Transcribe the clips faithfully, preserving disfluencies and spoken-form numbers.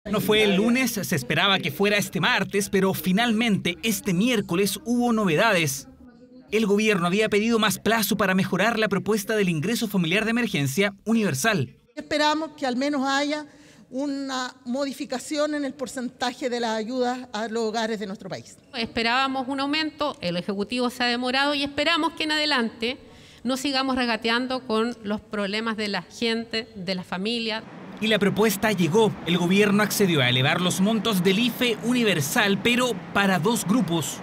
No fue el lunes, se esperaba que fuera este martes, pero finalmente este miércoles hubo novedades. El gobierno había pedido más plazo para mejorar la propuesta del ingreso familiar de emergencia universal. Esperamos que al menos haya una modificación en el porcentaje de las ayudas a los hogares de nuestro país. Esperábamos un aumento, el Ejecutivo se ha demorado y esperamos que en adelante no sigamos regateando con los problemas de la gente, de la familia. Y la propuesta llegó. El gobierno accedió a elevar los montos del I F E universal, pero para dos grupos.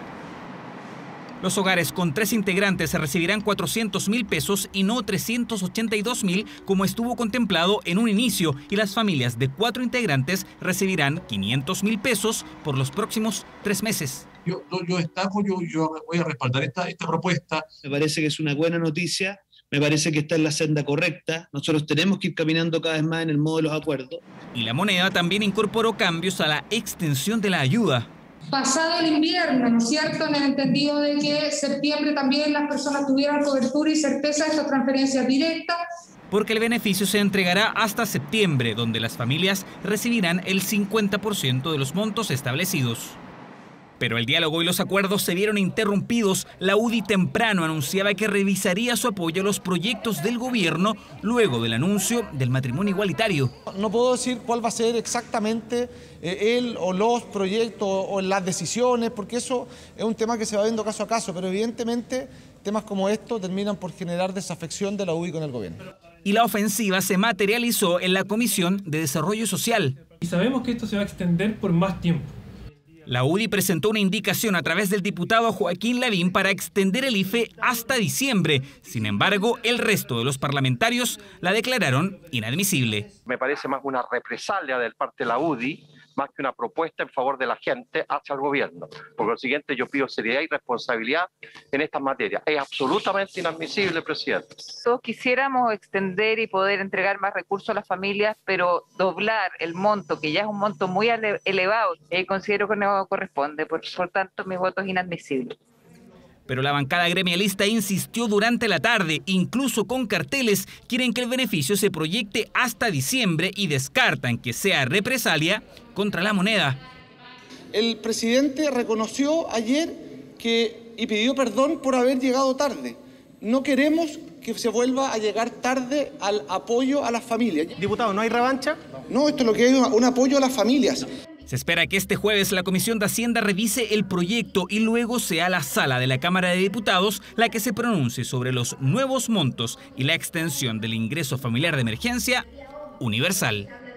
Los hogares con tres integrantes recibirán cuatrocientos mil pesos y no trescientos ochenta y dos mil como estuvo contemplado en un inicio, y las familias de cuatro integrantes recibirán quinientos mil pesos por los próximos tres meses. Yo, yo destaco, yo, yo voy a respaldar esta, esta propuesta. Me parece que es una buena noticia, me parece que está en la senda correcta. Nosotros tenemos que ir caminando cada vez más en el modo de los acuerdos. Y la moneda también incorporó cambios a la extensión de la ayuda. Pasado el invierno, ¿no es cierto?, en el entendido de que septiembre también las personas tuvieran cobertura y certeza de estas transferencias directas. Porque el beneficio se entregará hasta septiembre, donde las familias recibirán el cincuenta por ciento de los montos establecidos. Pero el diálogo y los acuerdos se vieron interrumpidos. La U D I temprano anunciaba que revisaría su apoyo a los proyectos del gobierno luego del anuncio del matrimonio igualitario. No puedo decir cuál va a ser exactamente eh, él o los proyectos o las decisiones, porque eso es un tema que se va viendo caso a caso, pero evidentemente temas como estos terminan por generar desafección de la U D I con el gobierno. Y la ofensiva se materializó en la Comisión de Desarrollo Social. Y sabemos que esto se va a extender por más tiempo. La U D I presentó una indicación a través del diputado Joaquín Lavín para extender el I F E hasta diciembre. Sin embargo, el resto de los parlamentarios la declararon inadmisible. Me parece más una represalia del parte de la U D I, más que una propuesta en favor de la gente hacia el gobierno. Por lo siguiente, yo pido seriedad y responsabilidad en estas materias. Es absolutamente inadmisible, presidente. Todos quisiéramos extender y poder entregar más recursos a las familias, pero doblar el monto, que ya es un monto muy elevado, eh, considero que no corresponde. Por, por tanto, mi voto es inadmisible. Pero la bancada gremialista insistió durante la tarde, incluso con carteles. Quieren que el beneficio se proyecte hasta diciembre y descartan que sea represalia contra la moneda. El presidente reconoció ayer que, y pidió perdón por haber llegado tarde. No queremos que se vuelva a llegar tarde al apoyo a las familias. Diputado, ¿no hay revancha? No, esto es lo que hay, un apoyo a las familias. Se espera que este jueves la Comisión de Hacienda revise el proyecto y luego sea la sala de la Cámara de Diputados la que se pronuncie sobre los nuevos montos y la extensión del ingreso familiar de emergencia universal.